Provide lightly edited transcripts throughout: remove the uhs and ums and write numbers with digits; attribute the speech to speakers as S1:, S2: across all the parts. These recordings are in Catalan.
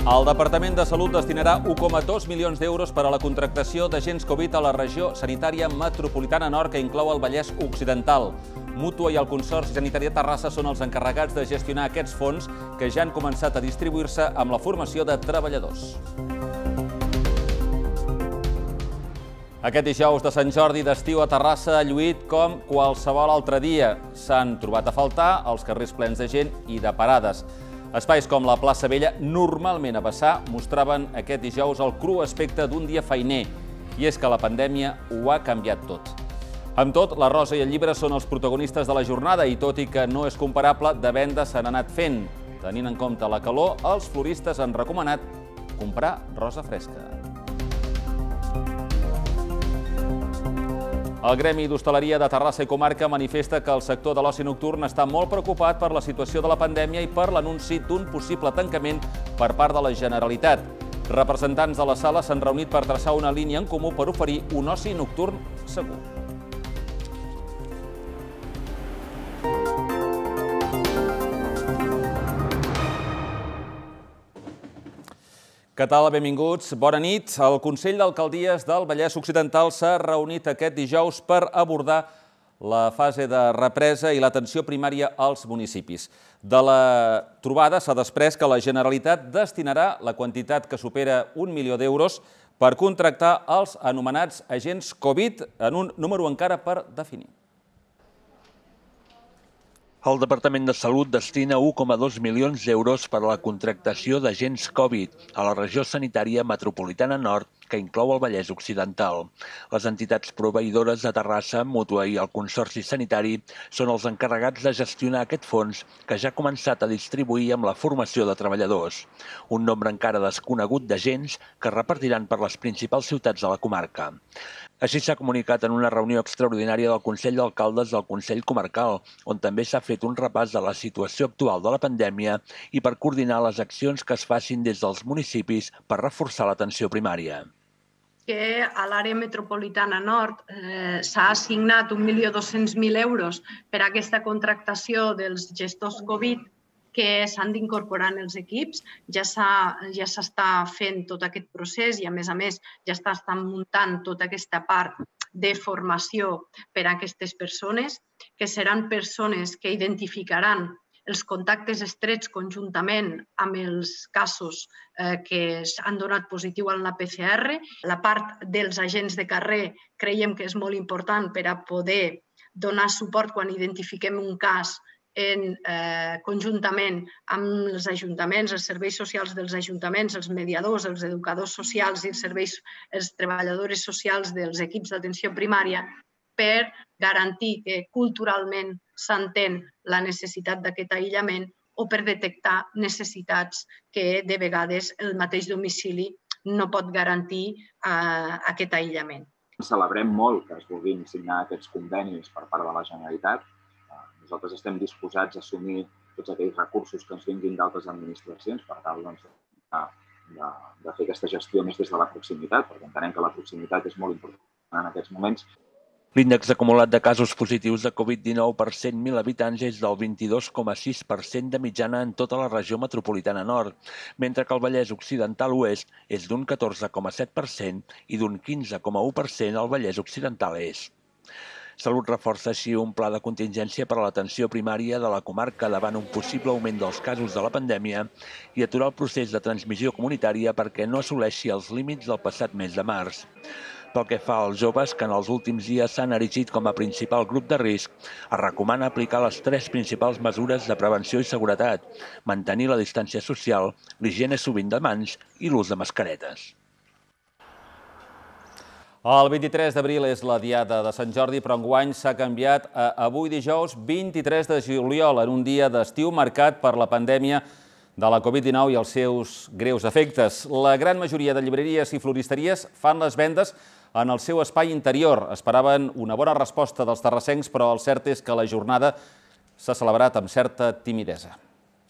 S1: El Departament de Salut destinarà 1,2 milions d'euros per a la contractació d'agents Covid a la regió sanitària metropolitana nord, que inclou el Vallès Occidental. Mútua i el Consorci Sanitari de Terrassa són els encarregats de gestionar aquests fons, que ja han començat a distribuir-se amb la formació de treballadors. Aquest dijous de Sant Jordi d'estiu a Terrassa ha lluït com qualsevol altre dia. S'han trobat a faltar els carrers plens de gent i de parades. Espais com la plaça Vella, normalment a vessar, mostraven aquest dijous el cru aspecte d'un dia feiner. I és que la pandèmia ho ha canviat tot. Amb tot, la Rosa i el Llibre són els protagonistes de la jornada i, tot i que no és comparable, de venda se n'ha anat fent. Tenint en compte la calor, els floristes han recomanat comprar rosa fresca. El Gremi d'Hostaleria de Terrassa i Comarca manifesta que el sector de l'oci nocturn està molt preocupat per la situació de la pandèmia i per l'anunci d'un possible tancament per part de la Generalitat. Representants de la sala s'han reunit per traçar una línia en comú per oferir un oci nocturn segur. Què tal? Benvinguts. Bona nit. El Consell d'Alcaldies del Vallès Occidental s'ha reunit aquest dijous per abordar la fase de represa i l'atenció primària als municipis. De la trobada s'ha després que la Generalitat destinarà la quantitat que supera 1 milió d'euros per contractar els anomenats agents Covid, en un número encara per definir.
S2: El Departament de Salut destina 1,2 milions d'euros per a la contractació d'agents Covid a la regió sanitària metropolitana nord, que inclou el Vallès Occidental. Les entitats proveïdores de Terrassa, Mútua i el Consorci Sanitari són els encarregats de gestionar aquest fons, que ja ha començat a distribuir amb la formació de treballadors. Un nombre encara desconegut d'agents que es repartiran per les principals ciutats de la comarca. Així s'ha comunicat en una reunió extraordinària del Consell d'Alcaldes del Consell Comarcal, on també s'ha fet un repàs de la situació actual de la pandèmia i per coordinar les accions que es facin des dels municipis per reforçar l'atenció primària.
S3: Que a l'àrea metropolitana nord s'ha assignat 1.200.000 euros per a aquesta contractació dels gestors Covid que s'han d'incorporar en els equips. Ja s'està fent tot aquest procés i, a més, ja estan muntant tota aquesta part de formació per a aquestes persones, que seran persones que identificaran els contactes estrets conjuntament amb els casos que han donat positiu en la PCR. La part dels agents de carrer creiem que és molt important per a poder donar suport quan identifiquem un cas conjuntament amb els ajuntaments, els serveis socials dels ajuntaments, els mediadors, els educadors socials i els treballadores socials dels equips d'atenció primària, per garantir que culturalment s'entén la necessitat d'aquest aïllament o per detectar necessitats que de vegades el mateix domicili no pot garantir aquest aïllament.
S4: Celebrem molt que es vulguin signar aquests convenis per part de la Generalitat. Nosaltres estem disposats a assumir tots aquells recursos que ens vinguin d'altres administracions per tal de fer aquesta gestió més des de la proximitat, perquè entenem que la proximitat és molt important en aquests moments.
S2: L'índex acumulat de casos positius de Covid-19 per 100.000 habitants és del 22,6% de mitjana en tota la regió metropolitana nord, mentre que el Vallès Occidental Oest és d'un 14,7% i d'un 15,1% al Vallès Occidental Est. Salut reforça així un pla de contingència per a l'atenció primària de la comarca davant un possible augment dels casos de la pandèmia i aturar el procés de transmissió comunitària perquè no assoleixi els límits del passat mes de març. Pel que fa als joves, que en els últims dies s'han erigit com a principal grup de risc, es recomana aplicar les 3 principals mesures de prevenció i seguretat: mantenir la distància social, l'higiene sovint de mans i l'ús de mascaretes.
S1: El 23 d'abril és la diada de Sant Jordi, però enguany s'ha canviat a avui dijous 23 de juliol, en un dia d'estiu marcat per la pandèmia de la Covid-19 i els seus greus efectes. La gran majoria de llibreries i floristeries fan les vendes en el seu espai interior. Esperaven una bona resposta dels terrassencs, però el cert és que la jornada s'ha celebrat amb certa timidesa.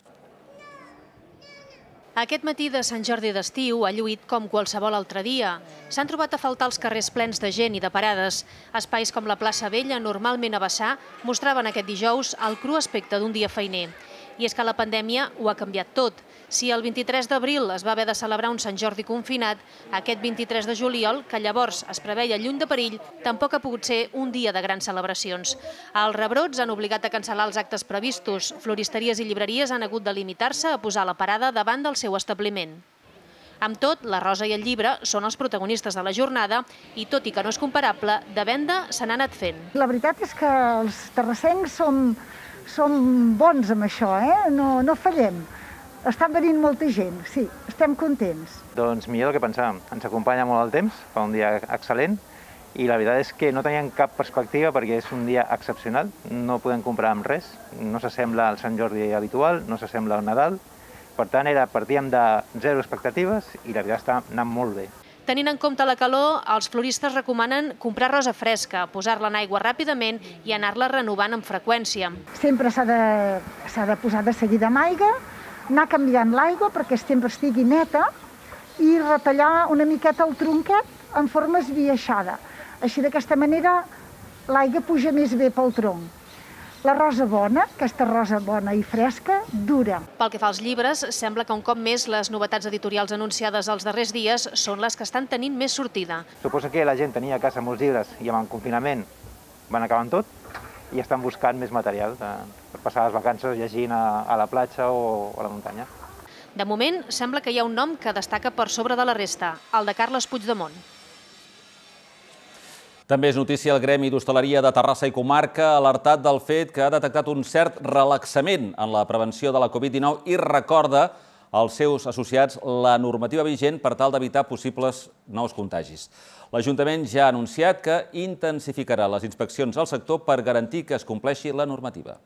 S5: Aquest matí de Sant Jordi d'estiu ha lluït com qualsevol altre dia. S'han trobat a faltar els carrers plens de gent i de parades. Espais com la plaça Vella, normalment a vessar, mostraven aquest dijous el cru aspecte d'un dia feiner. I és que la pandèmia ho ha canviat tot. Si el 23 d'abril es va haver de celebrar un Sant Jordi confinat, aquest 23 de juliol, que llavors es preveia lluny de perill, tampoc ha pogut ser un dia de grans celebracions. Els rebrots han obligat a cancel·lar els actes previstos. Floristeries i llibreries han hagut de limitar-se a posar la parada davant del seu establiment. Amb tot, la Rosa i el llibre són els protagonistes de la jornada i, tot i que no és comparable, de venda se n'ha anat fent.
S6: La veritat és que els terrassencs som bons amb això, no fallem. Està venint molta gent, sí, estem contents.
S7: Doncs millor del que pensàvem. Ens acompanya molt el temps, fa un dia excel·lent, i la veritat és que no teníem cap perspectiva perquè és un dia excepcional, no podem comprar amb res, no s'assembla al Sant Jordi habitual, no s'assembla al Nadal. Per tant, partíem de zero expectatives i la veritat està anant molt bé.
S5: Tenint en compte la calor, els floristes recomanen comprar rosa fresca, posar-la en aigua ràpidament i anar-la renovant amb freqüència.
S6: Sempre s'ha de posar de seguida amb aigua, anar canviant l'aigua perquè sempre estigui neta i retallar una miqueta el tronquet en forma esbiaixada. Així d'aquesta manera l'aigua puja més bé pel tronc. La rosa bona, aquesta rosa bona i fresca, dura.
S5: Pel que fa als llibres, sembla que un cop més les novetats editorials anunciades els darrers dies són les que estan tenint més sortida.
S7: Suposo que la gent tenia a casa molts llibres i amb el confinament van acabar amb tot i estan buscant més material per passar les vacances llegint a la platja o a la muntanya.
S5: De moment, sembla que hi ha un nom que destaca per sobre de la resta, el de Carles Puigdemont.
S1: També és notícia el Gremi d'Hostaleria de Terrassa i Comarca, alertat del fet que ha detectat un cert relaxament en la prevenció de la Covid-19 i recorda als seus associats la normativa vigent per tal d'evitar possibles nous contagis. L'Ajuntament ja ha anunciat que intensificarà les inspeccions al sector per garantir que es compleixi la normativa.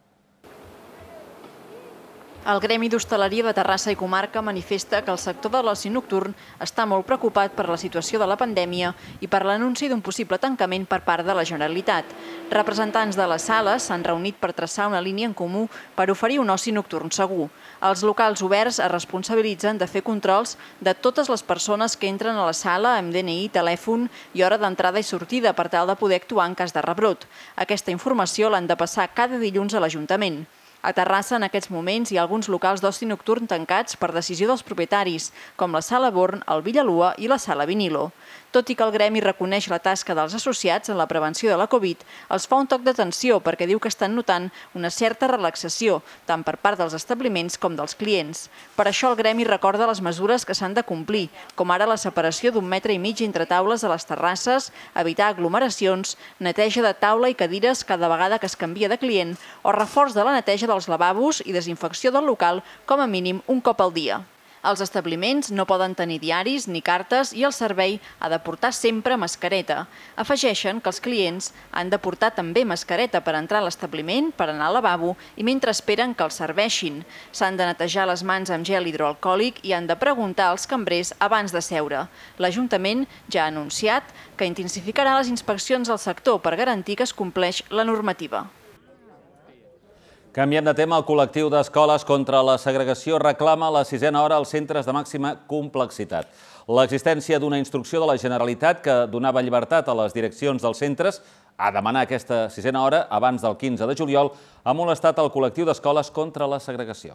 S8: El Gremi d'Hostaleria de Terrassa i Comarca manifesta que el sector de l'oci nocturn està molt preocupat per la situació de la pandèmia i per l'anunci d'un possible tancament per part de la Generalitat. Representants de les sales s'han reunit per traçar una línia en comú per oferir un oci nocturn segur. Els locals oberts es responsabilitzen de fer controls de totes les persones que entren a la sala amb DNI, telèfon i hora d'entrada i sortida per tal de poder actuar en cas de rebrot. Aquesta informació l'han de passar cada dilluns a l'Ajuntament. A Terrassa, en aquests moments, hi ha alguns locals d'oci nocturn tancats per decisió dels propietaris, com la Sala Born, el Villalua i la Sala Vinilo. Tot i que el Gremi reconeix la tasca dels associats en la prevenció de la Covid, els fa un toc d'atenció perquè diu que estan notant una certa relaxació, tant per part dels establiments com dels clients. Per això el Gremi recorda les mesures que s'han de complir, com ara la separació d'1,5 metre entre taules a les terrasses, evitar aglomeracions, neteja de taula i cadires cada vegada que es canvia de client o reforç de la neteja dels lavabos i desinfecció del local com a mínim un cop al dia. Els establiments no poden tenir diaris ni cartes i el servei ha de portar sempre mascareta. Afegeixen que els clients han de portar també mascareta per entrar a l'establiment, per anar al lavabo i mentre esperen que els serveixin. S'han de netejar les mans amb gel hidroalcohòlic i han de preguntar als cambrers abans de seure. L'Ajuntament ja ha anunciat que intensificarà les inspeccions al sector per garantir que es compleix la normativa.
S1: Canviem de tema. El col·lectiu d'escoles contra la segregació reclama la 6a hora als centres de màxima complexitat. L'existència d'una instrucció de la Generalitat que donava llibertat a les direccions dels centres a demanar aquesta 6a hora abans del 15 de juliol ha molestat el col·lectiu d'escoles contra la segregació.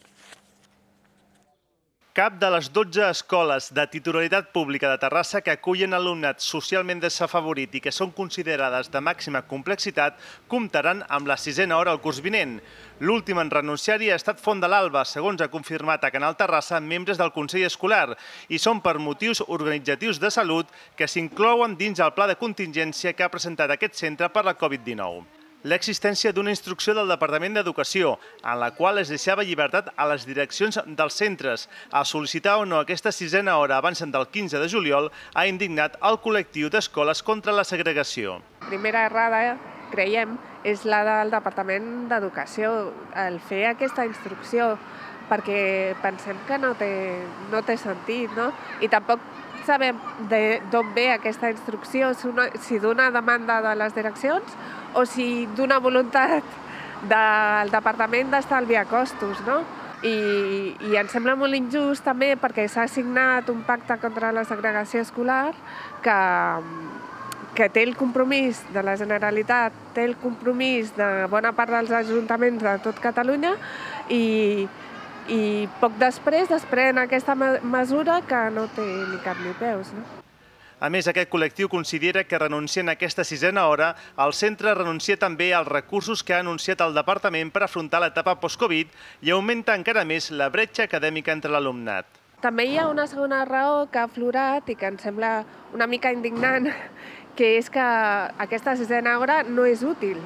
S9: Cap de les 12 escoles de titularitat pública de Terrassa que acullen alumnat socialment desafavorit i que són considerades de màxima complexitat comptaran amb la 6a hora el curs vinent. L'últim en renunciar-hi ha estat Font de l'Alba, segons ha confirmat a Canal Terrassa membres del Consell Escolar, i són per motius organitzatius de salut que s'inclouen dins el pla de contingència que ha presentat aquest centre per la Covid-19. L'existència d'una instrucció del Departament d'Educació, en la qual es deixava llibertat a les direccions dels centres a sol·licitar o no aquesta 6a hora abans del 15 de juliol, ha indignat el col·lectiu d'escoles contra la segregació.
S10: Primera errada, creiem, és la del Departament d'Educació, el fer aquesta instrucció, perquè pensem que no té sentit, no? I tampoc sabem d'on ve aquesta instrucció, si d'una demanda de les direccions o si d'una voluntat del Departament d'estalviar costos, no? I ens sembla molt injust també perquè s'ha signat un pacte contra la segregació escolar que té el compromís de la Generalitat, té el compromís de bona part dels ajuntaments de tot Catalunya i poc després desprèn aquesta mesura que no té ni cap ni peus.
S9: A més, aquest col·lectiu considera que renunciant a aquesta sisena hora, el centre renuncia també als recursos que ha anunciat el departament per afrontar l'etapa post-Covid i augmenta encara més la bretxa acadèmica entre l'alumnat.
S10: També hi ha una segona raó que ha aflorat i que em sembla una mica indignant, que és que aquesta sisena hora no és útil.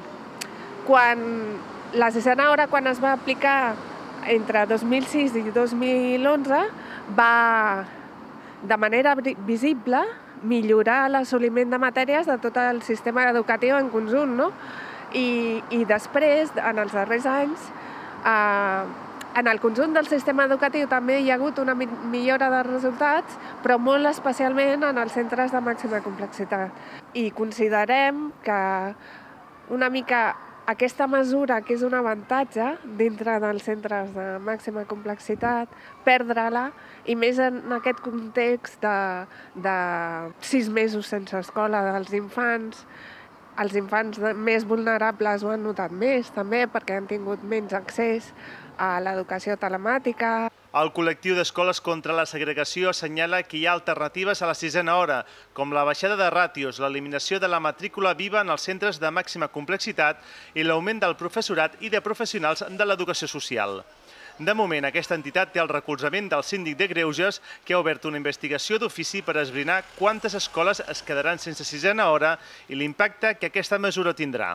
S10: La sisena hora, quan es va aplicar entre 2006 i 2011, va de manera visible millorar l'assoliment de matèries de tot el sistema educatiu en conjunt, no? I després, en els darrers anys, en el conjunt del sistema educatiu també hi ha hagut una millora de resultats, però molt especialment en els centres de màxima complexitat. I considerem que una mica aquesta mesura, que és un avantatge dintre dels centres de màxima complexitat, perdre-la, i més en aquest context de 6 mesos sense escola dels infants. Els infants més vulnerables ho han notat més, també, perquè han tingut menys accés a l'educació telemàtica.
S9: El col·lectiu d'escoles contra la segregació assenyala que hi ha alternatives a la sisena hora, com la baixada de ràtios, l'eliminació de la matrícula viva en els centres de màxima complexitat i l'augment del professorat i de professionals de l'educació social. De moment, aquesta entitat té el recolzament del síndic de Greuges, que ha obert una investigació d'ofici per esbrinar quantes escoles es quedaran sense sisena hora i l'impacte que aquesta mesura tindrà.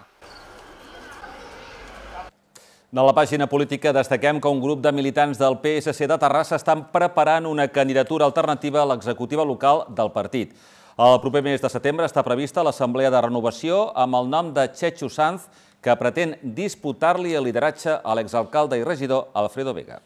S1: De la pàgina política destaquem que un grup de militants del PSC de Terrassa estan preparant una candidatura alternativa a l'executiva local del partit. El proper mes de setembre està prevista l'Assemblea de Renovació amb el nom de Chechu Sanz, que pretén disputar-li el lideratge a l'exalcalde i regidor Alfredo Vega.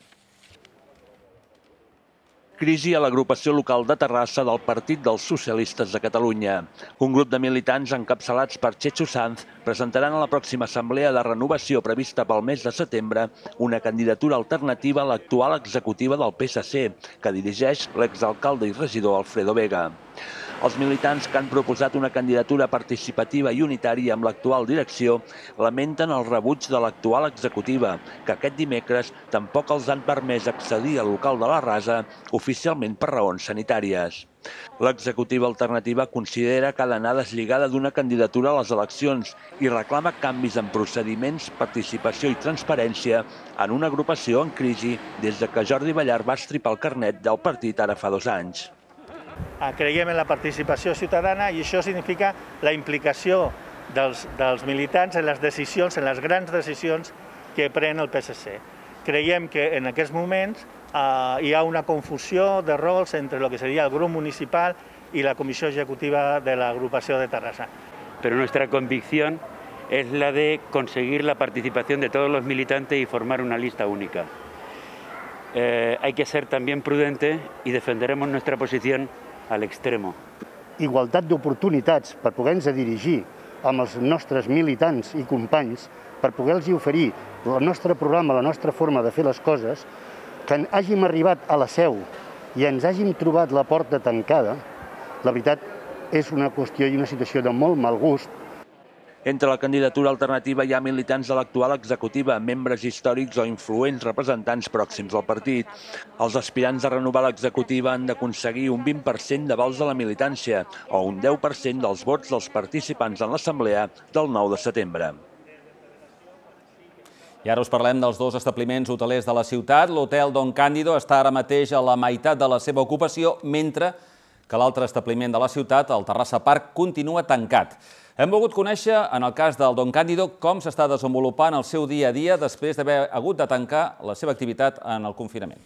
S2: Crisi a l'agrupació local de Terrassa del Partit dels Socialistes de Catalunya. Un grup de militants encapçalats per Chechu Sanz presentaran a la pròxima Assemblea de Renovació prevista pel mes de setembre una candidatura alternativa a l'actual executiva del PSC, que dirigeix l'exalcalde i regidor Alfredo Vega. Els militants que han proposat una candidatura participativa i unitària amb l'actual direcció lamenten el rebuig de l'actual executiva, que aquest dimecres tampoc els han permès accedir al local de la Rasa, oficialment per raons sanitàries. L'executiva alternativa considera que ha d'anar deslligada d'una candidatura a les eleccions i reclama canvis en procediments, participació i transparència en una agrupació en crisi des que Jordi Ballart va estripar el carnet del partit ara fa 2 anys.
S11: Creiem en la participació ciutadana i això significa la implicació dels militants en les decisions, en les grans decisions que pren el PSC. Creiem que en aquests moments hi ha una confusió de rols entre el que seria el grup municipal y la comisión ejecutiva de la agrupación de Terrassa.
S12: Pero nuestra convicción es la de conseguir la participación de todos los militantes y formar una lista única. Hay que ser también prudente y defenderemos nuestra posición al extremo.
S13: Igualtat d'oportunitats per poder-nos dirigir amb els nostres militants i companys, per poder-los oferir el nostre programa, la nostra forma de fer les coses, que hàgim arribat a la seu i ens hàgim trobat la porta tancada, la veritat és una qüestió i una situació de molt mal gust.
S2: Entre la candidatura alternativa hi ha militants de l'actual executiva, membres històrics o influents representants pròxims al partit. Els aspirants a renovar l'executiva han d'aconseguir un 20% de vots de la militància o un 10% dels vots dels participants en l'assemblea del 9 de setembre.
S1: I ara us parlem dels 2 establiments hotelers de la ciutat. L'hotel Don Cándido està ara mateix a la meitat de la seva ocupació, mentre que l'altre establiment de la ciutat, el Terrassa Park, continua tancat. Hem volgut conèixer, en el cas del Don Cándido, com s'està desenvolupant el seu dia a dia després d'haver hagut de tancar la seva activitat en el confinament.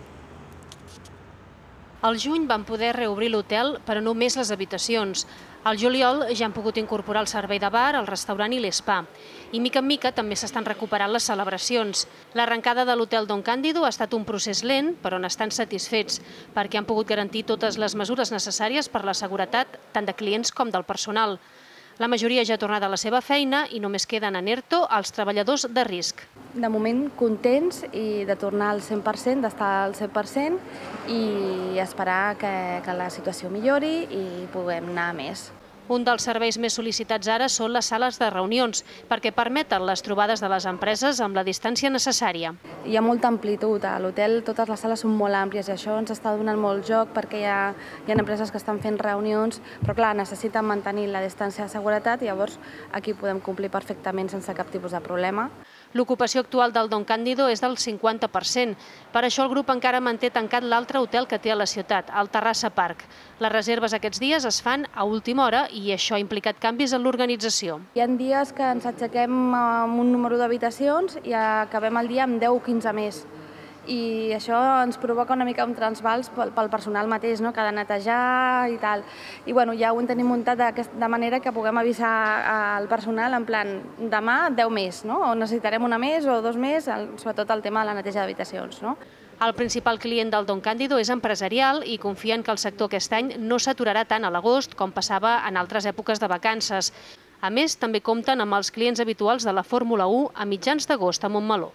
S5: Al juny van poder reobrir l'hotel, però només les habitacions. Al juliol ja han pogut incorporar el servei de bar, el restaurant i l'espa. I mica en mica també s'estan recuperant les celebracions. L'arrencada de l'hotel Don Cándido ha estat un procés lent, però n'estan satisfets, perquè han pogut garantir totes les mesures necessàries per la seguretat tant de clients com del personal. La majoria ja ha tornat a la seva feina i només queden en ERTO els treballadors de risc.
S14: De moment contents i de tornar al 100%, d'estar al 100% i esperar que la situació millori i puguem anar a més.
S5: Un dels serveis més sol·licitats ara són les sales de reunions, perquè permeten les trobades de les empreses amb la distància necessària.
S14: Hi ha molta amplitud. A l'hotel totes les sales són molt àmplies i això ens està donant molt joc perquè hi ha empreses que estan fent reunions, però clar, necessiten mantenir la distància de seguretat i llavors aquí podem complir perfectament sense cap tipus de problema.
S5: L'ocupació actual del Don Cándido és del 50%. Per això el grup encara manté tancat l'altre hotel que té a la ciutat, el Terrassa Park. Les reserves aquests dies es fan a última hora i això ha implicat canvis en l'organització.
S14: Hi ha dies que ens aixequem amb un número d'habitacions i acabem el dia amb 10 o 15 més. I això ens provoca una mica un transvals pel personal mateix, que ha de netejar i tal. I ja ho tenim muntat de manera que puguem avisar al personal en plan demà 10 més, o necessitarem una més o 2 més, sobretot el tema de la neteja d'habitacions.
S5: El principal client del Don Cándido és empresarial i confien que el sector aquest any no s'aturarà tant a l'agost com passava en altres èpoques de vacances. A més, també compten amb els clients habituals de la Fórmula 1 a mitjans d'agost a Montmeló.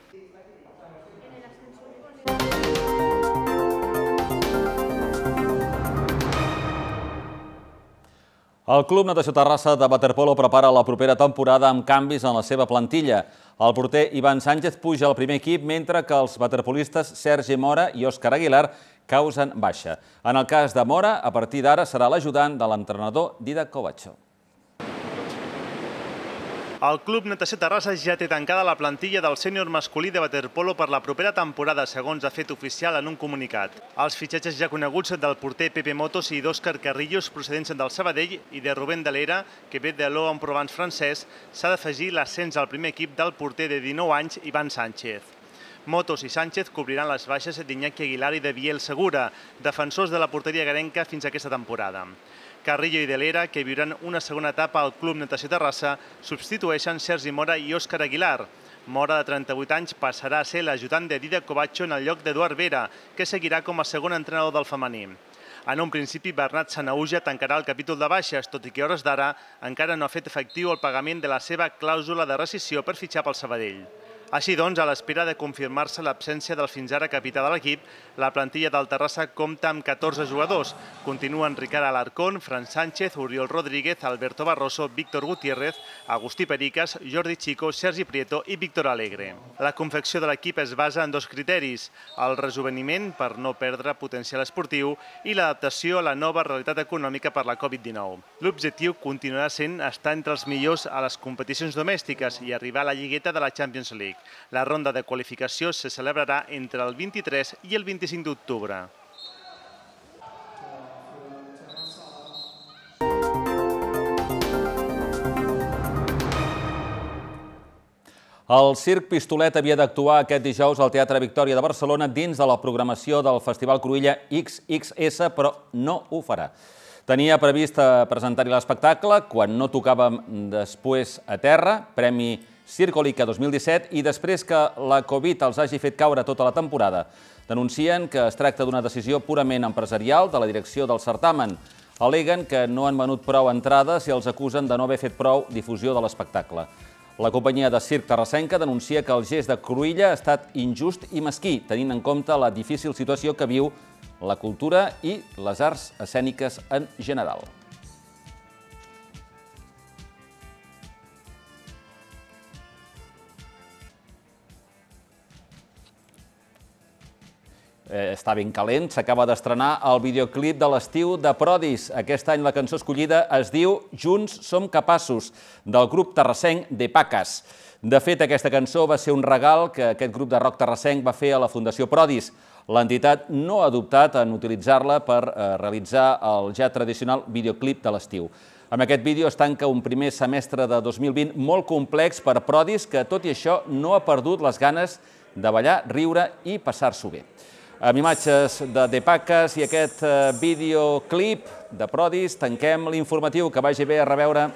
S1: El Club Natació Terrassa de waterpolo prepara la propera temporada amb canvis en la seva plantilla. El porter Ivan Sánchez puja al primer equip, mentre que els waterpolistes Sergi Mora i Òscar Aguilar causen baixa. En el cas de Mora, a partir d'ara serà l'ajudant de l'entrenador Didac Kovačo.
S9: El Club Natació Terrassa ja té tancada la plantilla del sènior masculí de waterpolo per la propera temporada, segons ha fet oficial en un comunicat. Els fitxatges ja coneguts del porter Pepe Motos i d'Òscar Carrillos, procedents del Sabadell, i de Rubén Delera, que ve de l'Aix-en-Provence francès, s'ha d'afegir l'ascens al primer equip del porter de 19 anys, Ivan Sánchez. Motos i Sánchez cobriran les baixes d'Iñaki Aguilar i de Biel Segura, defensors de la porteria garenca fins a aquesta temporada. Carrillo i Delera, que viuran una segona etapa al Club Natació Terrassa, substitueixen Sergi Mora i Òscar Aguilar. Mora, de 38 anys, passarà a ser l'ajudant de Didac Kovačo en el lloc d'Eduard Vera, que seguirà com a segon entrenador del femení. En un principi, Bernat Sanahuja tancarà el capítol de baixes, tot i que a hores d'ara encara no ha fet efectiu el pagament de la seva clàusula de rescissió per fitxar pel Sabadell. Així doncs, a l'espera de confirmar-se l'absència del fins ara capità de l'equip, la plantilla del Terrassa compta amb 14 jugadors. Continuen Ricard Alarcón, Fran Sánchez, Oriol Rodríguez, Alberto Barroso, Víctor Gutiérrez, Agustí Pericas, Jordi Chico, Sergi Prieto i Víctor Alegre. La confecció de l'equip es basa en 2 criteris: el rejoveniment per no perdre potencial esportiu i l'adaptació a la nova realitat econòmica per la Covid-19. L'objectiu continuarà sent estar entre els millors a les competicions domèstiques i arribar a la lligueta de la Champions League. La ronda de qualificació se celebrarà entre el 23 i el 25 d'octubre.
S1: El Circ Pistolet havia d'actuar aquest dijous al Teatre Victòria de Barcelona dins de la programació del Festival Cruïlla XXS, però no ho farà. Tenia previst presentar-hi l'espectacle quan no tocàvem després a terra, Premi Circolica 2017, i després que la Covid els hagi fet caure tota la temporada. Denuncien que es tracta d'una decisió purament empresarial de la direcció del certamen. Al·leguen que no han venut prou entrades i els acusen de no haver fet prou difusió de l'espectacle. La companyia de circ terrassenca denuncia que el gest de Cruïlla ha estat injust i mesquí, tenint en compte la difícil situació que viu la cultura i les arts escèniques en general. Està ben calent, s'acaba d'estrenar el videoclip de l'estiu de Prodis. Aquest any la cançó escollida es diu Junts som capaços, del grup terrassenc De Pacas. De fet, aquesta cançó va ser un regal que aquest grup de rock terrassenc va fer a la Fundació Prodis. L'entitat no ha dubtat en utilitzar-la per realitzar el ja tradicional videoclip de l'estiu. Amb aquest vídeo es tanca un primer semestre de 2020 molt complex per Prodis, que tot i això no ha perdut les ganes de ballar, riure i passar-s'ho bé. Amb imatges de De Pacas i aquest videoclip de Prodis tanquem l'informatiu. Que vagi bé, a reveure.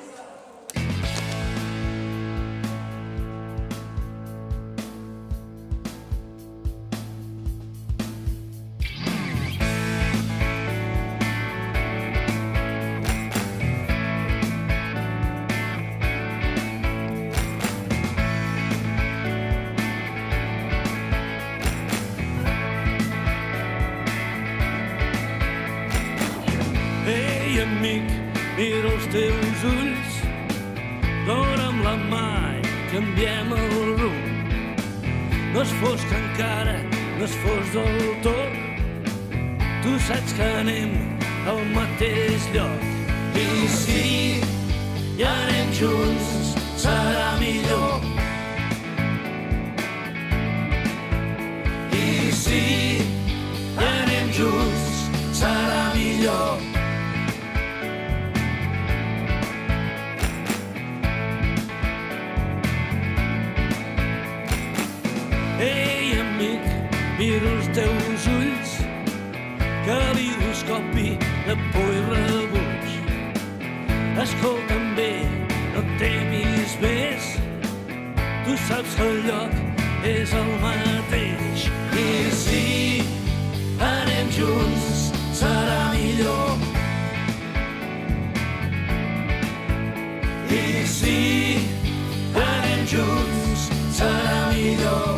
S15: Ei, amic, miro els teus ulls, dona'm la mà i canviem el rumb. No és fosc encara, no és fosc del tot, tu saps que anem al mateix lloc. I si hi anem junts serà millor. I si hi anem junts serà millor. Ei, amic, miro els teus ulls, calidoscopi de por i rebuig. Escolta'm bé, no temis més, tu saps que el lloc és el mateix. I si anem junts serà millor. I si anem junts serà millor.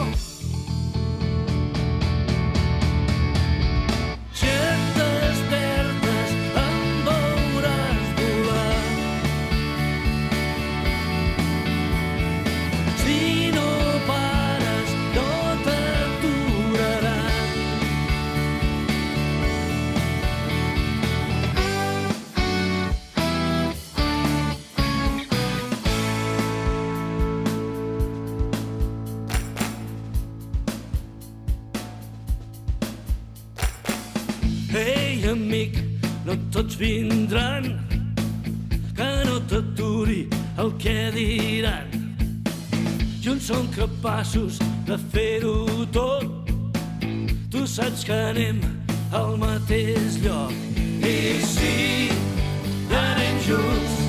S15: Ei, amic, no tots vindran, que no t'aturi el que diran. Junts som capaços de fer-ho tot, tu saps que anem al mateix lloc. I si anem junts